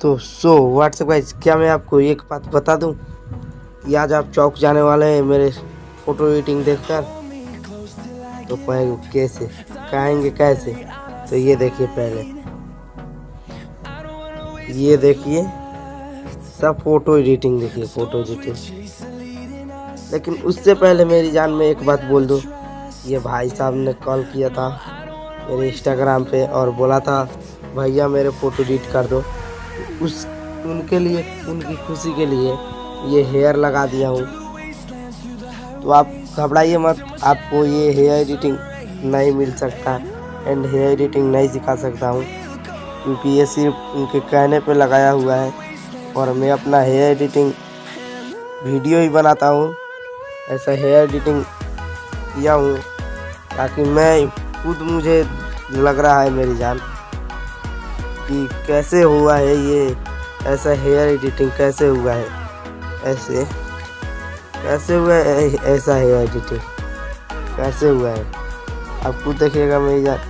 तो WhatsApp guys, क्या मैं आपको एक बात बता दूं कि आज आप चौक जाने वाले हैं मेरे फोटो एडिटिंग देखकर। तो कैसे कहेंगे कैसे? तो ये देखिए, पहले ये देखिए, सब फोटो एडिटिंग देखिए, फोटो एडिटिंग। लेकिन उससे पहले मेरी जान में एक बात बोल दूं, ये भाई साहब ने कॉल किया था मेरे इंस्टाग्राम पे और बोला था भैया मेरे फ़ोटो एडिट कर दो। उनके लिए, उनकी खुशी के लिए ये हेयर लगा दिया हूँ। तो आप घबराइए मत, आपको ये हेयर एडिटिंग नहीं मिल सकता एंड हेयर एडिटिंग नहीं सिखा सकता हूँ, क्योंकि ये सिर्फ उनके कहने पे लगाया हुआ है। और मैं अपना हेयर एडिटिंग वीडियो ही बनाता हूँ। ऐसा हेयर एडिटिंग किया हूँ ताकि मैं खुद, मुझे लग रहा है मेरी जान कि कैसे हुआ है ये, ऐसा हेयर एडिटिंग कैसे हुआ है, ऐसे कैसे हुआ है, ऐसा हेयर एडिटिंग कैसे हुआ है। आप खुद देखिएगा मेरी जान,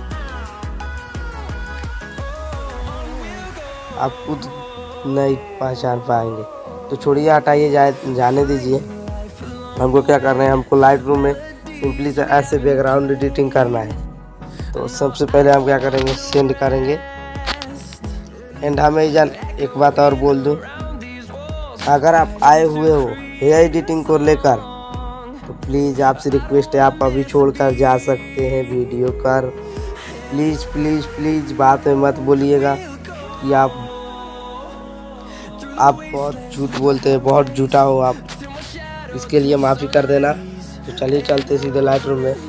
आप खुद नहीं पहचान पाएंगे। तो छोड़िए, हटाइए, जाने दीजिए। हमको क्या करना है, हमको लाइट रूम में सिंपली से ऐसे बैकग्राउंड एडिटिंग करना है। तो सबसे पहले हम क्या करेंगे, सेंड करेंगे। एंड हमें जान एक बात और बोल दूं, अगर आप आए हुए हो हेयर एडिटिंग को लेकर तो प्लीज़ आपसे रिक्वेस्ट है, आप अभी छोड़कर जा सकते हैं वीडियो कर। प्लीज़ प्लीज़ प्लीज़ बात में मत बोलिएगा कि आप बहुत झूठ बोलते हैं, बहुत झूठा हो आप। इसके लिए माफ़ी कर देना। तो चलिए चलते सीधे लाइट रूम में।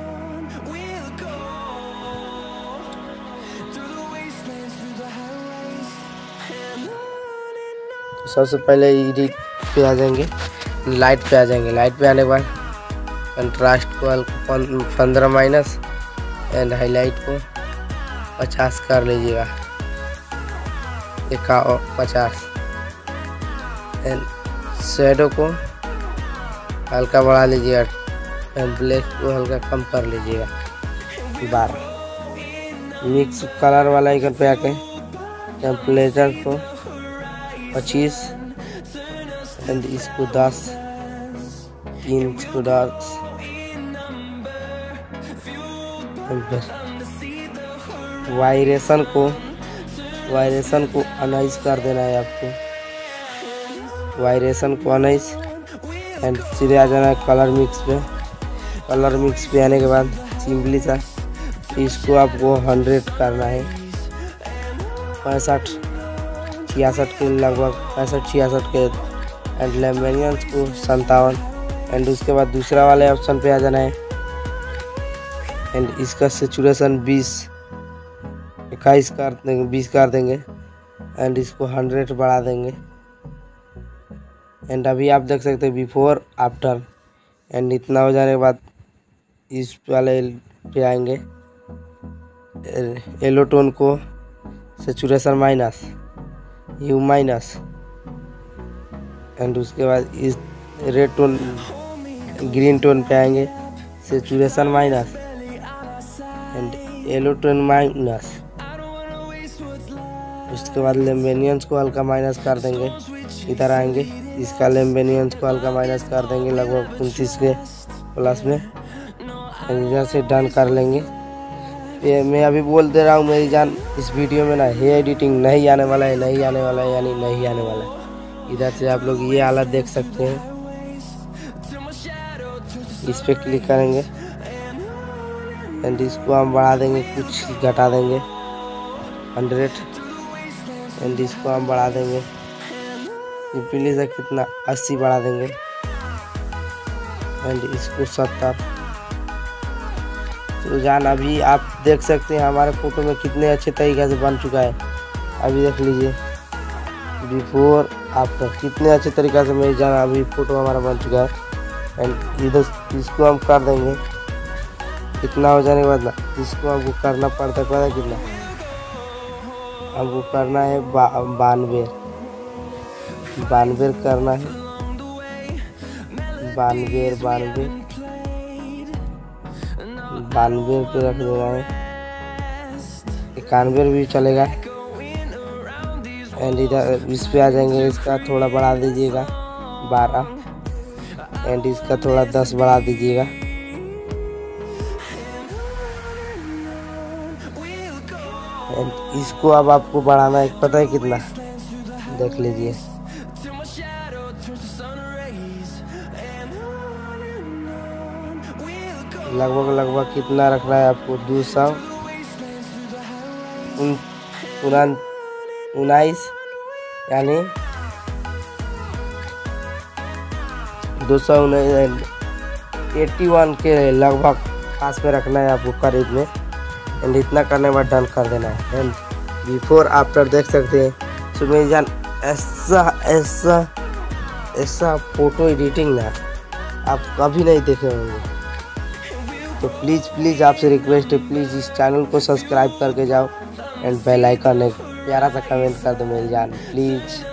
तो सबसे पहले एडिट पे आ जाएंगे, लाइट पे आ जाएंगे। लाइट पे आने के बाद कंट्रास्ट को 15 माइनस एंड हाईलाइट को 50 कर लीजिएगा, 50। एंड शेडो को हल्का बढ़ा लीजिएगा एंड ब्लैक को हल्का कम कर लीजिएगा 12। मिक्स कलर वाला आइकन पे आके टेम्परेचर को 25 एंड इसको 10, इसको 10। वाइब्रेशन को 19 कर देना है आपको, वाइब्रेशन को 19। एंड सीधे आ जाना है कलर मिक्स पे। कलर मिक्स पे आने के बाद सिंपली सा इसको आपको 100 करना है, 65-66 के लगभग, 65-66 के। एंड लेमिनेंस को 57। एंड उसके बाद दूसरा वाले ऑप्शन पे आ जाना है एंड इसका सेचुरेशन 21 कर देंगे, 20 कर देंगे। एंड इसको 100 बढ़ा देंगे। एंड अभी आप देख सकते हैं बिफोर आफ्टर। एंड इतना हो जाने के बाद इस वाले पे आएंगे, येलो टोन को saturation minus, hue minus. And उसके बाद इस रेड टोन, ग्रीन टोन पे आएंगे, saturation minus and yellow tone minus. उसके बाद लेम्बेनियंस को हल्का माइनस कर देंगे, इधर आएंगे, इसका लेम्बेनियंस को हल्का माइनस कर देंगे लगभग 29 के प्लस में। इधर से डन कर लेंगे। ये मैं अभी बोल दे रहा हूँ मेरी जान, इस वीडियो में ना हेयर एडिटिंग नहीं आने वाला है, नहीं आने वाला है, यानी नहीं आने वाला है। इधर से आप लोग ये हालत देख सकते हैं। इस पर क्लिक करेंगे एंड इसको हम बढ़ा देंगे, कुछ घटा देंगे 100। एंड इसको हम बढ़ा देंगे सिंपली से कितना, 80 बढ़ा देंगे। एंड इसको 70। तो जान अभी आप देख सकते हैं हमारे फ़ोटो में कितने अच्छे तरीके से बन चुका है। अभी देख लीजिए बिफोर आफ्टर, कितने अच्छे तरीके से मेरी जान अभी फ़ोटो हमारा बन चुका है। एंड इधर इसको हम कर देंगे। इतना हो जाने के बाद ना इसको हमको करना पड़ता है, पता है कितना हमको करना है, 92 करना है, 92 पे रख देना है, 91 भी चलेगा। एंड इधर इस पे आ जाएंगे, इसका थोड़ा बढ़ा दीजिएगा 12 एंड इसका थोड़ा 10 बढ़ा दीजिएगा। एंड इसको अब आपको बढ़ाना है, पता है कितना, देख लीजिए। लगभग कितना रखना है आपको, 219 यानी 281 के लगभग पास में रखना है आपको, करीब में। एंड इतना करने के बाद डन कर देना है। एंड बिफोर आफ्टर देख सकते हैं सुमेश जान, ऐसा फोटो एडिटिंग ना आप कभी नहीं देखे होंगे। तो प्लीज़ आपसे रिक्वेस्ट है, प्लीज़ इस चैनल को सब्सक्राइब करके जाओ एंड बेल आइकन एक प्यारा सा कमेंट कर दो मेरी जान, प्लीज़।